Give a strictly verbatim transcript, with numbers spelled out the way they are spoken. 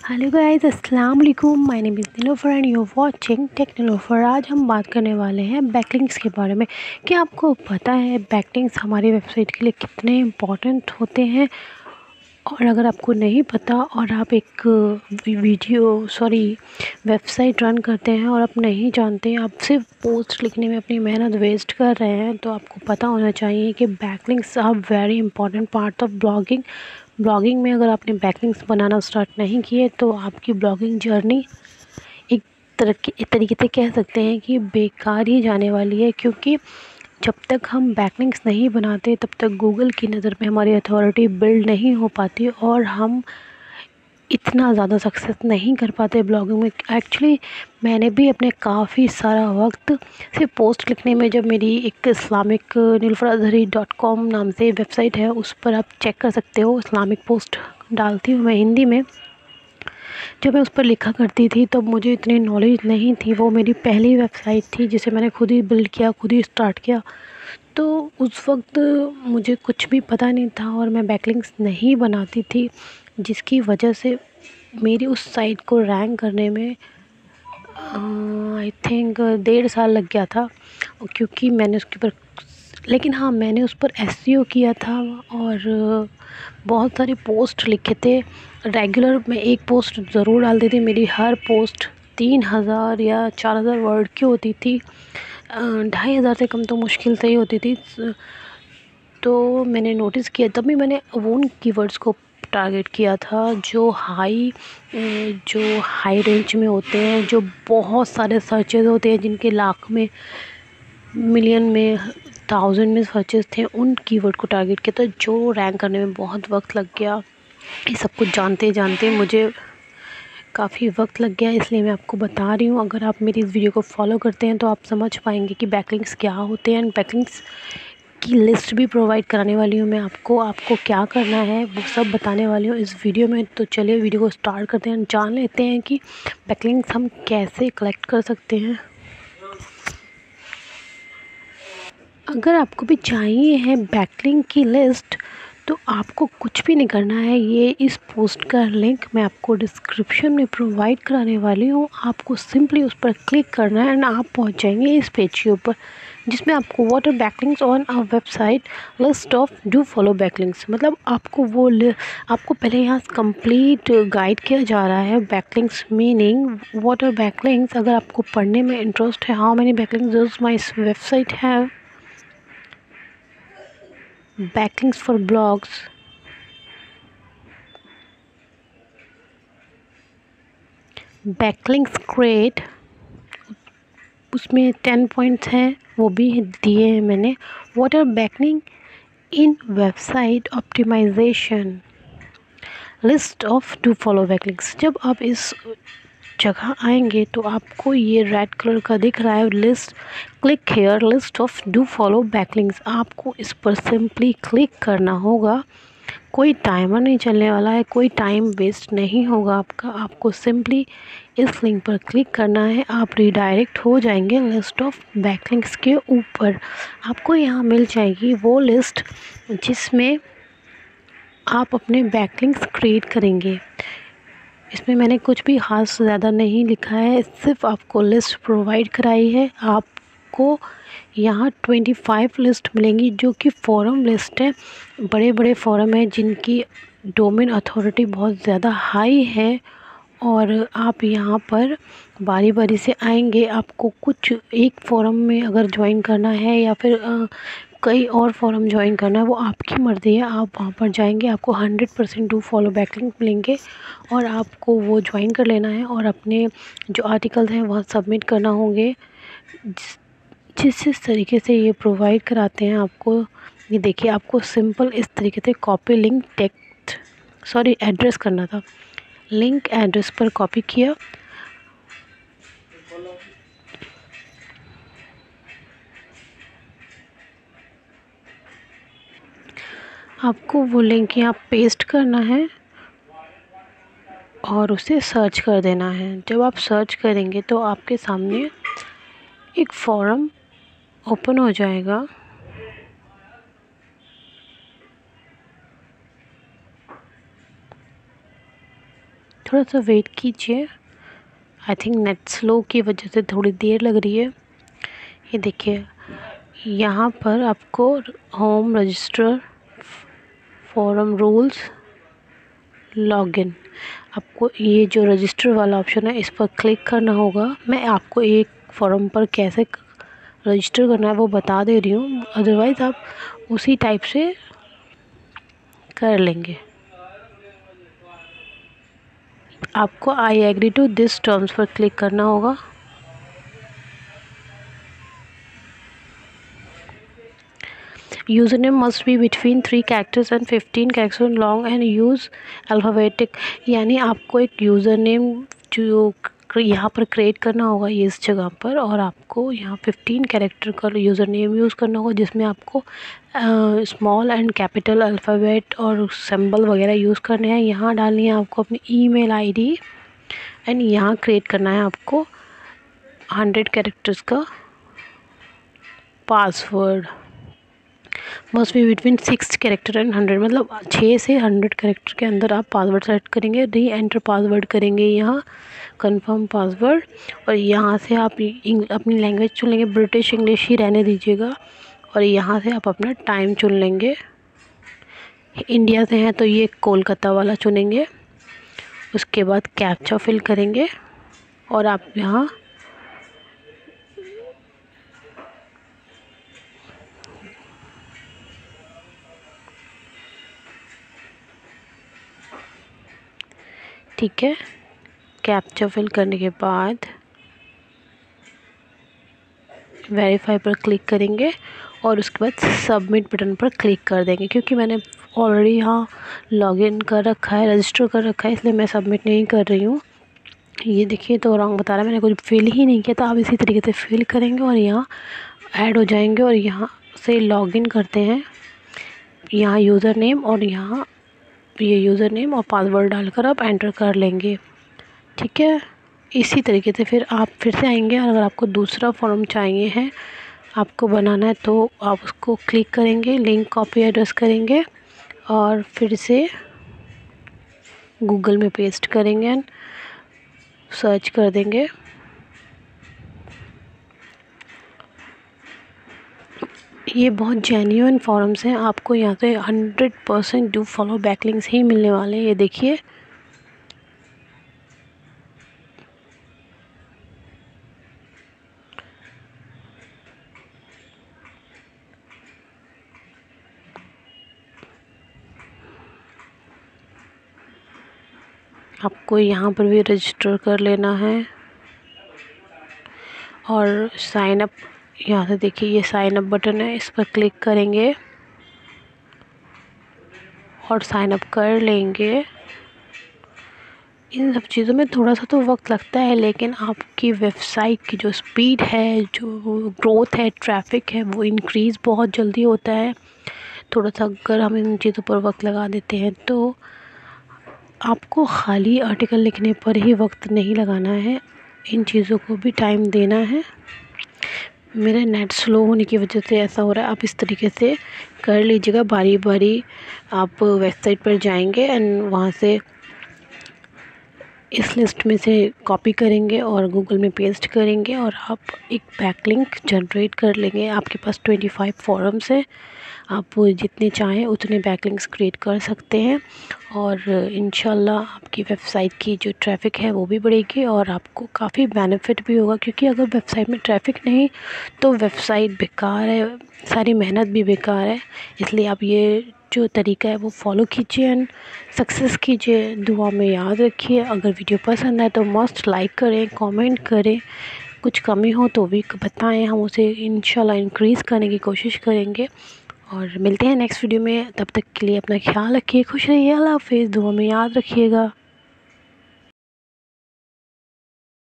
Hello guys, अस्सलाम वालेकुम। My name is Nilofar and you watching tech Nilofar. आज हम बात करने वाले हैं बैकलिंक्स के बारे में। क्या आपको पता है बैकलिंक्स हमारी वेबसाइट के लिए कितने इम्पोर्टेंट होते हैं? और अगर आपको नहीं पता और आप एक वीडियो सॉरी वेबसाइट रन करते हैं और आप नहीं जानते, आप सिर्फ पोस्ट लिखने में अपनी मेहनत वेस्ट कर रहे हैं, तो आपको पता होना चाहिए कि backlinks are very important part of blogging. Blogging में अगर आपने बैकलिंक्स बनाना स्टार्ट नहीं किए तो आपकी ब्लॉगिंग जर्नी एक तरह एक तरीके से कह सकते हैं कि बेकार ही जाने वाली है, क्योंकि जब तक हम बैकलिंक्स नहीं बनाते तब तक गूगल की नज़र में हमारी अथॉरिटी बिल्ड नहीं हो पाती और हम इतना ज़्यादा सक्सेस नहीं कर पाते ब्लॉगिंग में। एक्चुअली मैंने भी अपने काफ़ी सारा वक्त सिर्फ पोस्ट लिखने में, जब मेरी एक Islamic Nilufar Azhari dot com नाम से वेबसाइट है, उस पर आप चेक कर सकते हो, इस्लामिक पोस्ट डालती हूँ मैं हिंदी में। जब मैं उस पर लिखा करती थी तब मुझे इतनी नॉलेज नहीं थी। वो मेरी पहली वेबसाइट थी जिसे मैंने खुद ही बिल्ड किया, खुद ही स्टार्ट किया। तो उस वक्त मुझे कुछ भी पता नहीं था और मैं बैकलिंक्स नहीं बनाती थी, जिसकी वजह से मेरी उस साइट को रैंक करने में आई थिंक डेढ़ साल लग गया था। क्योंकि मैंने उसके ऊपर लेकिन हाँ मैंने उस पर एसईओ किया था और बहुत सारे पोस्ट लिखे थे। रेगुलर मैं एक पोस्ट ज़रूर डालती थी। मेरी हर पोस्ट तीन हज़ार या चार हज़ार वर्ड की होती थी, ढाई हज़ार से कम तो मुश्किल से ही होती थी। तो मैंने नोटिस किया, तब भी मैंने उन कीवर्ड्स को टारगेट किया था जो हाई जो हाई रेंज में होते हैं, जो बहुत सारे सर्चेज होते हैं, जिनके लाख में, मिलियन में, थाउजेंड में सर्चेस थे। उन कीवर्ड को टारगेट किया था जो रैंक करने में बहुत वक्त लग गया। ये सब कुछ जानते जानते मुझे काफ़ी वक्त लग गया, इसलिए मैं आपको बता रही हूँ। अगर आप मेरी इस वीडियो को फॉलो करते हैं तो आप समझ पाएंगे कि बैकलिंक्स क्या होते हैं। एंड बैकलिंक्स की लिस्ट भी प्रोवाइड कराने वाली हूँ मैं आपको। आपको क्या करना है वो सब बताने वाली हूँ इस वीडियो में। तो चलिए वीडियो को स्टार्ट करते हैं, जान लेते हैं कि बैकलिंक्स हम कैसे कलेक्ट कर सकते हैं। अगर आपको भी चाहिए है बैकलिंक की लिस्ट तो आपको कुछ भी नहीं करना है। ये इस पोस्ट का लिंक मैं आपको डिस्क्रिप्शन में प्रोवाइड कराने वाली हूँ। आपको सिंपली उस पर क्लिक करना है एंड आप पहुँच जाएंगे इस पेज के ऊपर, जिसमें आपको what are backlinks on a website, list of do follow backlinks. मतलब आपको वो आपको पहले यहाँ कंप्लीट गाइड किया जा रहा है backlinks meaning what are backlinks. अगर आपको पढ़ने में इंटरेस्ट है, how many backlinks does my website have, backlinks for blogs, backlinks create, उसमें टेन पॉइंट्स हैं, वो भी दिए हैं मैंने। What are backlink in website optimisation, list of do follow backlinks. जब आप इस जगह आएंगे तो आपको ये रेड कलर का दिख रहा है list, click here list of do follow backlinks. आपको इस पर सिंपली क्लिक करना होगा। कोई टाइमर नहीं चलने वाला है, कोई टाइम वेस्ट नहीं होगा आपका। आपको सिंपली इस लिंक पर क्लिक करना है, आप रिडायरेक्ट हो जाएंगे लिस्ट ऑफ बैकलिंक्स के ऊपर। आपको यहाँ मिल जाएगी वो लिस्ट जिसमें आप अपने बैकलिंक्स क्रिएट करेंगे। इसमें मैंने कुछ भी ख़ास ज़्यादा नहीं लिखा है, सिर्फ आपको लिस्ट प्रोवाइड कराई है। आपको यहाँ पच्चीस लिस्ट मिलेंगी जो कि फोरम लिस्ट है। बड़े बड़े फोरम हैं जिनकी डोमेन अथॉरिटी बहुत ज़्यादा हाई है और आप यहाँ पर बारी बारी से आएंगे। आपको कुछ एक फोरम में अगर ज्वाइन करना है या फिर आ, कई और फोरम ज्वाइन करना है, वो आपकी मर्ज़ी है। आप वहाँ पर जाएंगे, आपको hundred percent do follow backlink मिलेंगे और आपको वो ज्वाइन कर लेना है और अपने जो आर्टिकल्स हैं वहाँ सबमिट करना होंगे। जिस जिस तरीके से ये प्रोवाइड कराते हैं आपको, ये देखिए, आपको सिंपल इस तरीके से copy link text sorry address करना था। लिंक एड्रेस पर कॉपी किया, आपको वो लिंक यहाँ पेस्ट करना है और उसे सर्च कर देना है। जब आप सर्च करेंगे तो आपके सामने एक फॉर्म ओपन हो जाएगा। थोड़ा सा वेट कीजिए, आई थिंक नेट स्लो की वजह से थोड़ी देर लग रही है। ये देखिए यहाँ पर आपको home register forum rules login, आपको ये जो रजिस्टर वाला ऑप्शन है इस पर क्लिक करना होगा। मैं आपको एक फॉर्म पर कैसे रजिस्टर करना है वो बता दे रही हूँ, अदरवाइज़ आप उसी टाइप से कर लेंगे। आपको I agree to this terms पर क्लिक करना होगा। User name must be between three characters and fifteen character long and use alphabetic, यानी आपको एक यूज़र नेम जो यहाँ पर क्रिएट करना होगा ये इस जगह पर, और आपको यहाँ फिफ्टीन कैरेक्टर का यूज़र नेम यूज़ करना होगा जिसमें आपको स्मॉल एंड कैपिटल अल्फ़ाबेट और सिंबल वगैरह यूज़ करने हैं। यहाँ डालनी है आपको अपनी ईमेल आईडी एंड यहाँ क्रिएट करना है आपको हंड्रेड कैरेक्टर्स का password. Must be between six character and hundred, मतलब छः से हंड्रेड कैरेक्टर के अंदर आप पासवर्ड सेट करेंगे। री एंटर पासवर्ड करेंगे, यहाँ कंफर्म पासवर्ड, और यहाँ से आप अपनी लैंग्वेज चुन लेंगे, ब्रिटिश इंग्लिश ही रहने दीजिएगा, और यहाँ से आप अपना टाइम चुन लेंगे। इंडिया से हैं तो ये कोलकाता वाला चुनेंगे। उसके बाद कैप्चा फिल करेंगे और आप यहाँ ठीक है, कैप्चा फिल करने के बाद वेरीफाई पर क्लिक करेंगे और उसके बाद सबमिट बटन पर क्लिक कर देंगे। क्योंकि मैंने ऑलरेडी यहाँ लॉगिन कर रखा है, रजिस्टर कर रखा है, इसलिए मैं सबमिट नहीं कर रही हूँ। ये देखिए तो रॉन्ग बता रहा है, मैंने कुछ फिल ही नहीं किया था। आप इसी तरीके से फिल करेंगे और यहाँ ऐड हो जाएंगे और यहाँ से लॉगिन करते हैं। यहाँ यूज़र नेम और यहाँ ये यूज़र नेम और पासवर्ड डालकर आप एंटर कर लेंगे। ठीक है, इसी तरीके से फिर आप फिर से आएंगे। अगर आपको दूसरा फॉर्म चाहिए है आपको बनाना है तो आप उसको क्लिक करेंगे, लिंक कॉपी एड्रेस करेंगे और फिर से गूगल में पेस्ट करेंगे एंड सर्च कर देंगे। ये बहुत जेन्युइन फॉर्म्स हैं, आपको यहाँ से hundred percent do follow backlinks ही मिलने वाले हैं। ये देखिए आपको यहाँ पर भी रजिस्टर कर लेना है और साइन अप, यहाँ से देखिए ये साइन अप बटन है, इस पर क्लिक करेंगे और साइन अप कर लेंगे। इन सब चीज़ों में थोड़ा सा तो वक्त लगता है, लेकिन आपकी वेबसाइट की जो स्पीड है, जो ग्रोथ है, ट्रैफिक है, वो इंक्रीज़ बहुत जल्दी होता है। थोड़ा सा अगर हम इन चीज़ों पर वक्त लगा देते हैं तो आपको खाली आर्टिकल लिखने पर ही वक्त नहीं लगाना है, इन चीज़ों को भी टाइम देना है। मेरा नेट स्लो होने की वजह से ऐसा हो रहा है, आप इस तरीके से कर लीजिएगा। बारी बारी आप वेबसाइट पर जाएंगे एंड वहाँ से इस लिस्ट में से कॉपी करेंगे और गूगल में पेस्ट करेंगे और आप एक बैकलिंक जनरेट कर लेंगे। आपके पास ट्वेंटी फाइव फॉरम्स हैं, आप जितने चाहें उतने बैकलिंक्स क्रिएट कर सकते हैं और इंशाल्लाह आपकी वेबसाइट की जो ट्रैफ़िक है वो भी बढ़ेगी और आपको काफ़ी बेनिफिट भी होगा। क्योंकि अगर वेबसाइट में ट्रैफ़िक नहीं तो वेबसाइट बेकार है, सारी मेहनत भी बेकार है। इसलिए आप ये जो तरीका है वो फॉलो कीजिए एंड सक्सेस कीजिए। दुआ में याद रखिए। अगर वीडियो पसंद आए तो मस्ट लाइक करें, कमेंट करें, कुछ कमी हो तो भी बताएं, हम उसे इंशाल्लाह इंक्रीज़ करने की कोशिश करेंगे। और मिलते हैं नेक्स्ट वीडियो में, तब तक के लिए अपना ख्याल रखिए, खुश रहिए, अल्लाह हाफ़िज़, दुआ में याद रखिएगा।